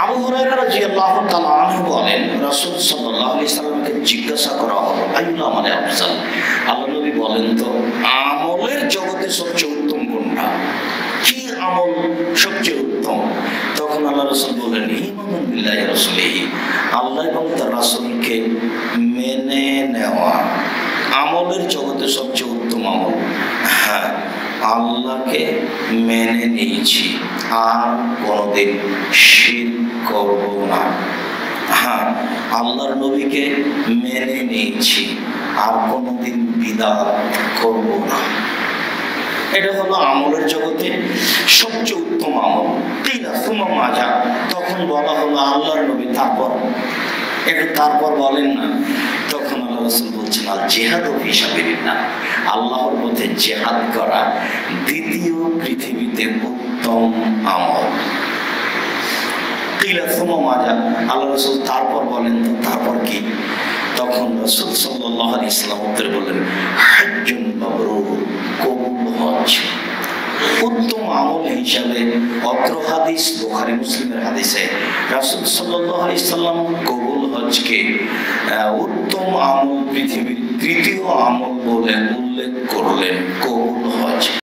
আবু হুরায়রা রাদিয়াল্লাহু তাআলা আনহু বলেন, রাসূল সাল্লাল্লাহু আলাইহি সাল্লামকে জিজ্ঞাসা করা হলো, আইয়ুল আমালি আফজাল, আল্লাহ নবী বলেন তো আমলের জগতে সবচেয়ে উত্তম কোনটা? কি আমল সবচেয়ে উত্তম? তখন আল্লাহ রাসূল বলেন, ঈমানুন বিল্লাহি ওয়া রাসূলিহি, আল্লাহ এবং তার রাসূলকে মেনে নেওয়া আমলের জগতে সবচেয়ে উত্তম আমল। হ্যাঁ, আল্লাহকে মেনে নিয়েছি, আর কোনোদিন শিরক করব না। হ্যাঁ, আল্লাহর নবীকে মেনে নিয়েছি, আর কোনোদিন বিদআত করব না। এটা হলো আমলের জগতে সবচেয়ে উত্তম আমল। কিলা সুম্মা মাজা, তখন বলা হলো আল্লাহর নবী তারপর একটু তারপর বলেন না। তখন আল্লাহ রাসূল বলছেন, আল জিহাদু ফি সাবিলিল্লাহ, আল্লাহর পথে জিহাদ করা দ্বিতীয় পৃথিবীতে উত্তম আমল। কিলা সুম্মা মাজা, আল্লাহ রাসূল তারপর বলেন তো তারপর কি? তখন রাসূল সাল্লাল্লাহু আলাইহি ওয়াসাল্লাম উত্তরে বললেন, হজ্জুন মাবরুর, কবুল হজ। উত্তম আমল হিসাবে অত্র হাদিস বুখারী মুসলিমের হাদিসে রাসূল সাল্লাল্লাহু আলাইহি ওয়াসাল্লাম কবুল হজকে উত্তম আমল, পৃথিবীর তৃতীয় আমল বলে উল্লেখ করলেন কবুল হজ।